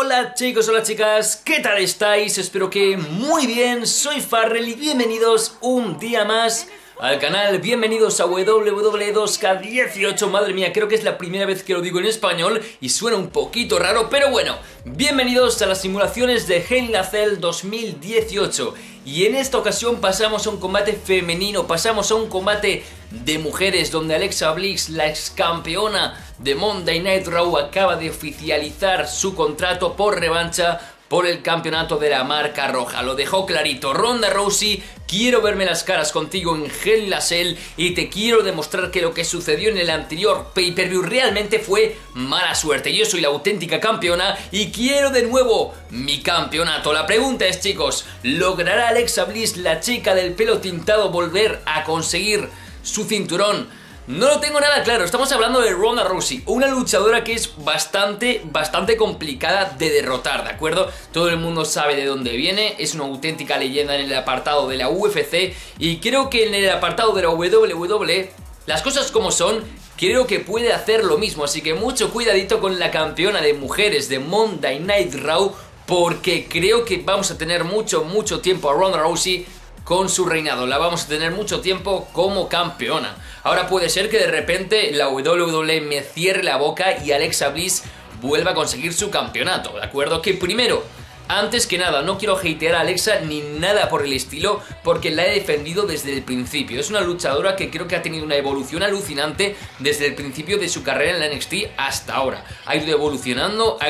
Hola chicos, hola chicas, ¿qué tal estáis? Espero que muy bien, soy Farrell y bienvenidos un día más al canal, bienvenidos a WWE 2K18, madre mía, creo que es la primera vez que lo digo en español y suena un poquito raro, pero bueno, bienvenidos a las simulaciones de Hell in a Cell 2018. Y en esta ocasión pasamos a un combate femenino, pasamos a un combate de mujeres donde Alexa Bliss, la ex campeona de Monday Night Raw, acaba de oficializar su contrato por revancha por el campeonato de la marca roja. Lo dejó clarito. Ronda Rousey, quiero verme las caras contigo en Hell in a Cell y te quiero demostrar que lo que sucedió en el anterior pay-per-view realmente fue mala suerte. Yo soy la auténtica campeona y quiero de nuevo mi campeonato. La pregunta es, chicos, ¿logrará Alexa Bliss, la chica del pelo tintado, volver a conseguir su cinturón? No lo tengo nada claro, estamos hablando de Ronda Rousey, una luchadora que es bastante complicada de derrotar, ¿de acuerdo? Todo el mundo sabe de dónde viene, es una auténtica leyenda en el apartado de la UFC y creo que en el apartado de la WWE, las cosas como son, creo que puede hacer lo mismo, así que mucho cuidadito con la campeona de mujeres de Monday Night Raw, porque creo que vamos a tener mucho tiempo a Ronda Rousey con su reinado, la vamos a tener mucho tiempo como campeona. Ahora puede ser que de repente la WWE me cierre la boca y Alexa Bliss vuelva a conseguir su campeonato, ¿de acuerdo? Que primero, antes que nada, no quiero hatear a Alexa ni nada por el estilo, porque la he defendido desde el principio. Es una luchadora que creo que ha tenido una evolución alucinante desde el principio de su carrera en la NXT hasta ahora. Ha ido evolucionando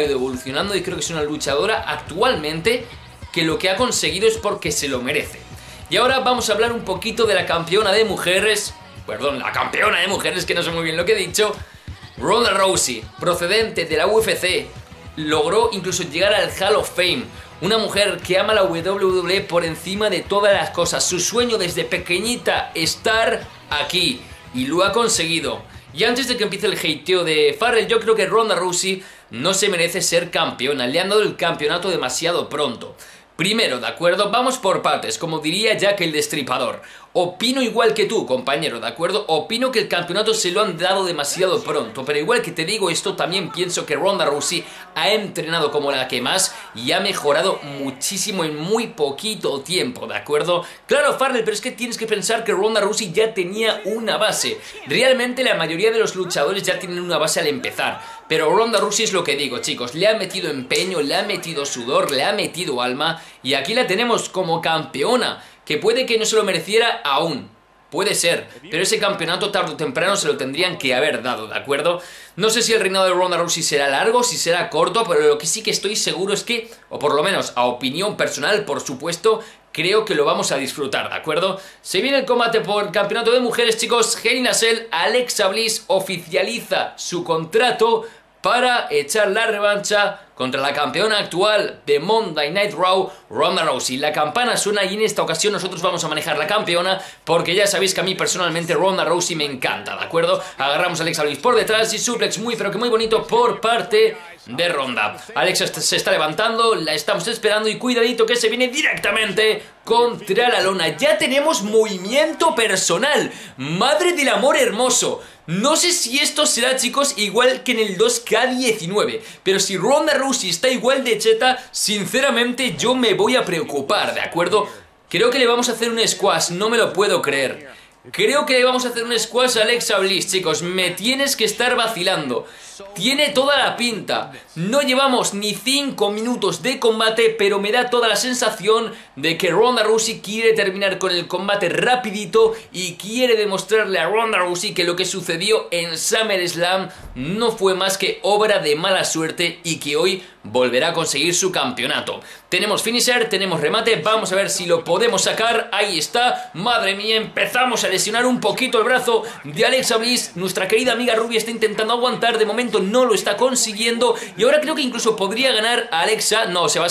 y creo que es una luchadora actualmente que lo que ha conseguido es porque se lo merece. Y ahora vamos a hablar un poquito de la campeona de mujeres, la campeona de mujeres, que no sé muy bien lo que he dicho, Ronda Rousey, procedente de la UFC, logró incluso llegar al Hall of Fame, una mujer que ama la WWE por encima de todas las cosas, su sueño desde pequeñita, estar aquí, y lo ha conseguido. Y antes de que empiece el hateo de Farrell, yo creo que Ronda Rousey no se merece ser campeona, le han dado el campeonato demasiado pronto. Primero, ¿de acuerdo? Vamos por partes, como diría Jack el Destripador. Opino igual que tú, compañero, ¿de acuerdo? Opino que el campeonato se lo han dado demasiado pronto, pero igual que te digo esto, también pienso que Ronda Rousey ha entrenado como la que más y ha mejorado muchísimo en muy poquito tiempo, ¿de acuerdo? Claro, Farrell, pero es que tienes que pensar que Ronda Rousey ya tenía una base. Realmente la mayoría de los luchadores ya tienen una base al empezar, pero Ronda Rousey es lo que digo, chicos, le ha metido empeño, le ha metido sudor, le ha metido alma y aquí la tenemos como campeona. Que puede que no se lo mereciera aún, puede ser, pero ese campeonato tarde o temprano se lo tendrían que haber dado, ¿de acuerdo? No sé si el reinado de Ronda Rousey será largo, si será corto, pero lo que sí que estoy seguro es que, o por lo menos a opinión personal, por supuesto, creo que lo vamos a disfrutar, ¿de acuerdo? Se viene el combate por el campeonato de mujeres, chicos. Hell in a Cell, Alexa Bliss oficializa su contrato para echar la revancha contra la campeona actual de Monday Night Raw, Ronda Rousey. La campana suena y en esta ocasión nosotros vamos a manejar la campeona, porque ya sabéis que a mí personalmente Ronda Rousey me encanta, ¿de acuerdo? Agarramos a Alexa Bliss por detrás y suplex muy pero que muy bonito por parte de Ronda. Alexa se está levantando, la estamos esperando y cuidadito que se viene directamente contra la lona. Ya tenemos movimiento personal, madre del amor hermoso. No sé si esto será, chicos, igual que en el 2K19, pero si Ronda Rousey está igual de cheta, sinceramente yo me voy a preocupar, ¿de acuerdo? Creo que le vamos a hacer un squash, no me lo puedo creer. Creo que le vamos a hacer un squash a Alexa Bliss, chicos, me tienes que estar vacilando. Tiene toda la pinta. No llevamos ni 5 minutos de combate, pero me da toda la sensación de que Ronda Rousey quiere terminar con el combate rapidito y quiere demostrarle a Ronda Rousey que lo que sucedió en SummerSlam no fue más que obra de mala suerte y que hoy volverá a conseguir su campeonato. Tenemos finisher, tenemos remate, vamos a ver si lo podemos sacar. Ahí está, madre mía, empezamos a lesionar un poquito el brazo de Alexa Bliss. Nuestra querida amiga Ruby está intentando aguantar, de momento no lo está consiguiendo y ahora creo que incluso podría ganar a Alexa. No, se va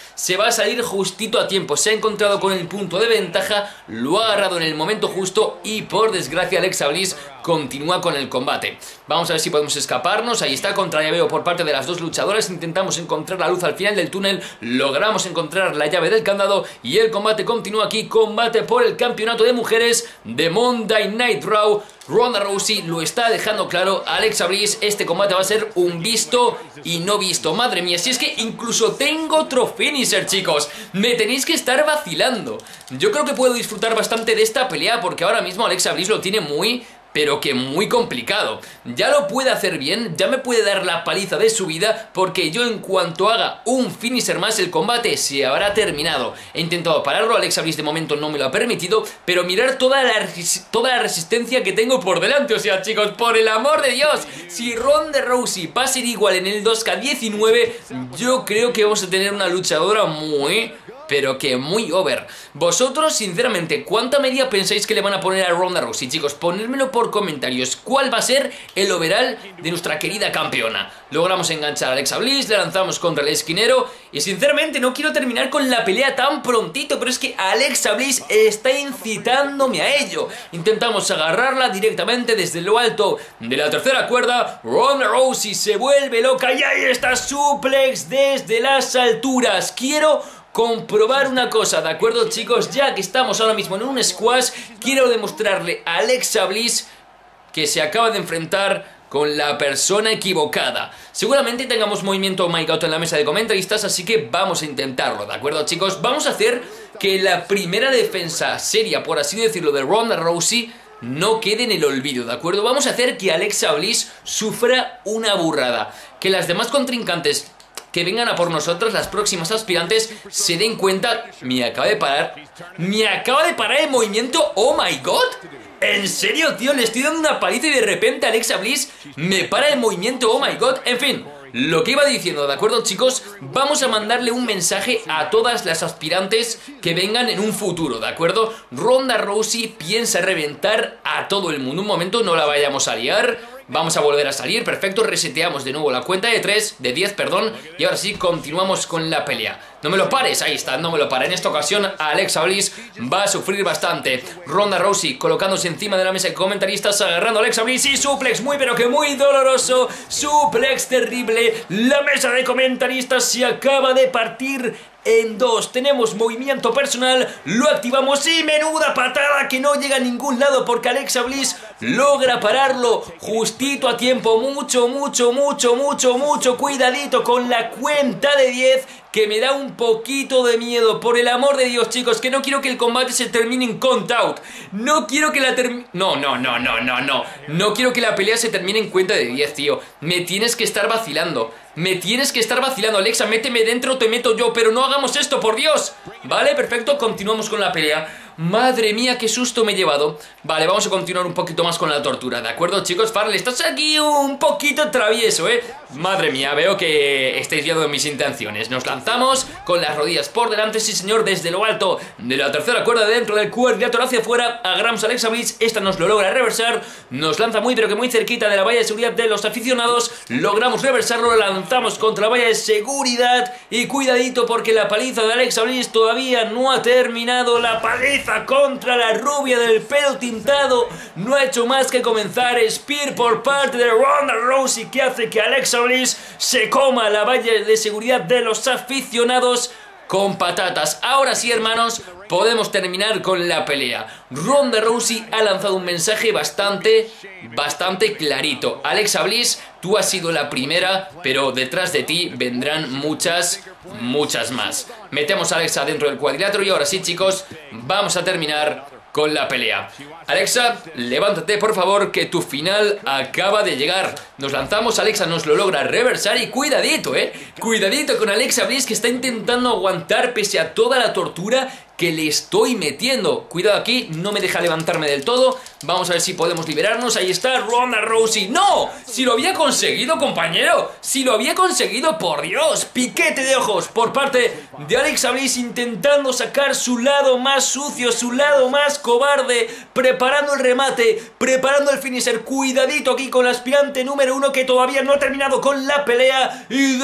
a salir justito a tiempo, se ha encontrado con el punto de ventaja, lo ha agarrado en el momento justo y por desgracia Alexa Bliss continúa con el combate. Vamos a ver si podemos escaparnos. Ahí está, contra llaveo por parte de las dos luchadoras. Intentamos encontrar la luz al final del túnel. Logramos encontrar la llave del candado y el combate continúa aquí. Combate por el campeonato de mujeres de Monday Night Raw. Ronda Rousey lo está dejando claro. Alexa Bliss, este combate va a ser un visto y no visto. Madre mía, si es que incluso tengo otro finisher, chicos. Me tenéis que estar vacilando. Yo creo que puedo disfrutar bastante de esta pelea porque ahora mismo Alexa Bliss lo tiene muy... pero que muy complicado. Ya lo puede hacer bien, ya me puede dar la paliza de su vida, porque yo en cuanto haga un finisher más, el combate se habrá terminado. He intentado pararlo, Alexa Bliss de momento no me lo ha permitido, pero mirar toda la resistencia que tengo por delante. O sea, chicos, por el amor de Dios, si Ronda Rousey va a ser igual en el 2K19, yo creo que vamos a tener una luchadora muy... pero que muy over. Vosotros, sinceramente, ¿cuánta media pensáis que le van a poner a Ronda Rousey? Chicos, ponérmelo por comentarios. ¿Cuál va a ser el overall de nuestra querida campeona? Logramos enganchar a Alexa Bliss, le lanzamos contra el esquinero. Y sinceramente no quiero terminar con la pelea tan prontito, pero es que Alexa Bliss está incitándome a ello. Intentamos agarrarla directamente desde lo alto de la tercera cuerda. Ronda Rousey se vuelve loca y ahí está, suplex desde las alturas. Quiero comprobar una cosa, ¿de acuerdo, chicos? Ya que estamos ahora mismo en un squash, quiero demostrarle a Alexa Bliss que se acaba de enfrentar con la persona equivocada. Seguramente tengamos movimiento Oh My God en la mesa de comentaristas, así que vamos a intentarlo, ¿de acuerdo, chicos? Vamos a hacer que la primera defensa seria, por así decirlo, de Ronda Rousey no quede en el olvido, ¿de acuerdo? Vamos a hacer que Alexa Bliss sufra una burrada, que las demás contrincantes que vengan a por nosotros, las próximas aspirantes, se den cuenta. Me acaba de parar el movimiento Oh My God. ¿En serio, tío? Le estoy dando una paliza y de repente Alexa Bliss me para el movimiento Oh My God. En fin, lo que iba diciendo, ¿de acuerdo, chicos? Vamos a mandarle un mensaje a todas las aspirantes que vengan en un futuro, ¿de acuerdo? Ronda Rousey piensa reventar a todo el mundo. Un momento, no la vayamos a liar. Vamos a volver a salir, perfecto, reseteamos de nuevo la cuenta de 10, perdón, y ahora sí, continuamos con la pelea. No me lo pares, ahí está, no me lo para. En esta ocasión, Alexa Bliss va a sufrir bastante. Ronda Rousey colocándose encima de la mesa de comentaristas, agarrando a Alexa Bliss y suplex muy pero que muy doloroso. Suplex terrible, la mesa de comentaristas se acaba de partir en dos. Tenemos movimiento personal, lo activamos y menuda patada que no llega a ningún lado porque Alexa Bliss logra pararlo justito a tiempo. Mucho, cuidadito con la cuenta de 10 que me da un poquito de miedo. Por el amor de Dios, chicos, que no quiero que el combate se termine en count out. No quiero que la No quiero que la pelea se termine en cuenta de 10, tío. Me tienes que estar vacilando. Alexa, méteme dentro, te meto yo, pero no hagamos esto, por Dios. Vale, perfecto, continuamos con la pelea. Madre mía, qué susto me he llevado. Vale, vamos a continuar un poquito más con la tortura, ¿de acuerdo, chicos? Farrell, estás aquí un poquito travieso, ¿eh? Madre mía, veo que estáis viendo mis intenciones. Nos lanzamos con las rodillas por delante, sí señor, desde lo alto de la tercera cuerda dentro del cuadrilátero hacia afuera. Agarramos a Alexa Bliss, esta nos lo logra reversar. Nos lanza muy pero que muy cerquita de la valla de seguridad de los aficionados. Logramos reversarlo, lo lanzamos contra la valla de seguridad. Y cuidadito porque la paliza de Alexa Bliss todavía no ha terminado. La paliza contra la rubia del pelo tintado no ha hecho más que comenzar. Spear por parte de Ronda Rousey que hace que Alexa Bliss se coma la valla de seguridad de los aficionados con patatas. Ahora sí, hermanos, podemos terminar con la pelea. Ronda Rousey ha lanzado un mensaje bastante clarito. Alexa Bliss, tú has sido la primera, pero detrás de ti vendrán muchas más. Metemos a Alexa dentro del cuadrilátero y ahora sí, chicos, vamos a terminar con la pelea. Alexa, levántate por favor, que tu final acaba de llegar. Nos lanzamos, Alexa nos lo logra reversar y cuidadito, cuidadito con Alexa Bliss, que está intentando aguantar pese a toda la tortura que le estoy metiendo. Cuidado aquí, no me deja levantarme del todo. Vamos a ver si podemos liberarnos. Ahí está Ronda Rousey. ¡No! Si lo había conseguido, compañero. Si lo había conseguido, por Dios. Piquete de ojos por parte de Alexa Bliss, intentando sacar su lado más sucio, su lado más cobarde, preparando el remate, preparando el finisher. Cuidadito aquí con la aspirante número 1 que todavía no ha terminado con la pelea. Y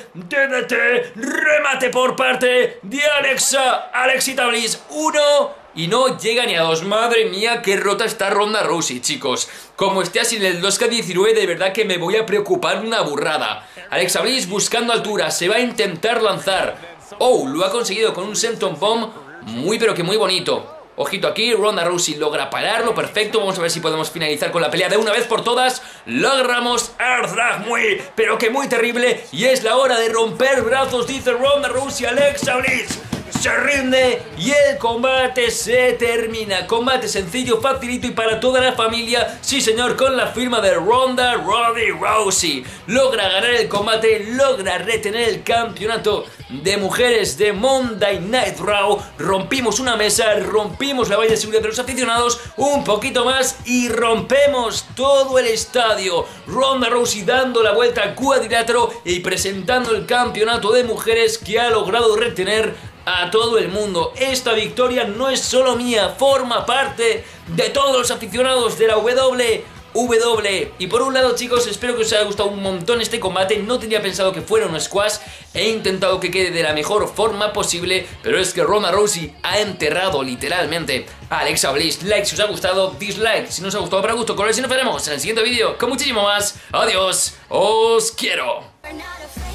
DDT, remate por parte de Alexita Bliss. 1, y no llega ni a 2. Madre mía, qué rota está Ronda Rousey, chicos. Como esté así en el 2K19, de verdad que me voy a preocupar una burrada. Alexa Bliss buscando altura, se va a intentar lanzar. Oh, lo ha conseguido con un senton bomb muy pero que muy bonito. Ojito aquí, Ronda Rousey logra pararlo, perfecto. Vamos a ver si podemos finalizar con la pelea de una vez por todas. Logramos Earthdrag muy, pero que muy terrible. Y es la hora de romper brazos, dice Ronda Rousey. Alexa Bliss se rinde y el combate se termina. Combate sencillo, facilito y para toda la familia. Sí señor, con la firma de Ronda Rousey. Logra ganar el combate, logra retener el campeonato de mujeres de Monday Night Raw. Rompimos una mesa, rompimos la valla de seguridad de los aficionados un poquito más y rompemos todo el estadio. Ronda Rousey dando la vuelta al cuadrilátero y presentando el campeonato de mujeres que ha logrado retener a todo el mundo. Esta victoria no es solo mía, forma parte de todos los aficionados de la WWE. Y por un lado, chicos, espero que os haya gustado un montón este combate. No tenía pensado que fuera un squash. He intentado que quede de la mejor forma posible, pero es que Ronda Rousey ha enterrado literalmente a Alexa Bliss. Like si os ha gustado, dislike si no os ha gustado para gusto. Con eso nos veremos en el siguiente vídeo con muchísimo más. Adiós, os quiero.